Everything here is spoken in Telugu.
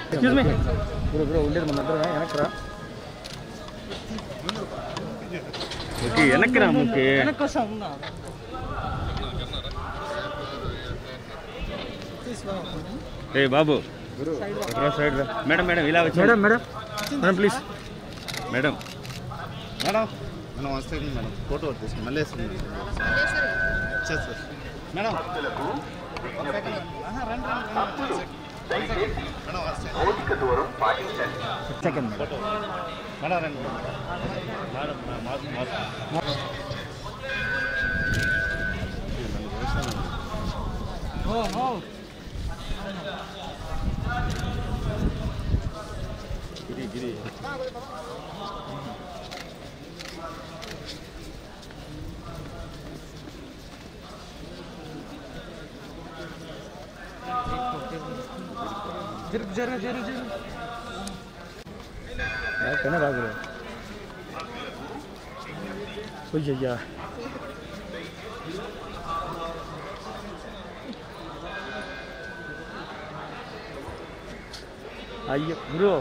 Excuse me. Bro, ఉండేది మన దగ్గర వెనక్రా. ఓకే వెనక్రా ముకే. వెనక్కోసం ఉన్నా. ఏ బాబు. సైడ్ రా. మేడం ఇలా వచ్చి. Madam please. మేడం. మనం వస్తాం మేడం. ఫోటో తీసుకోండి. మళ్ళీ వేస్తాం. మేడం. సెకండ్ గిరి జరు కన్నా రాదు అయ్యయ్యా అయ్యో బ్రో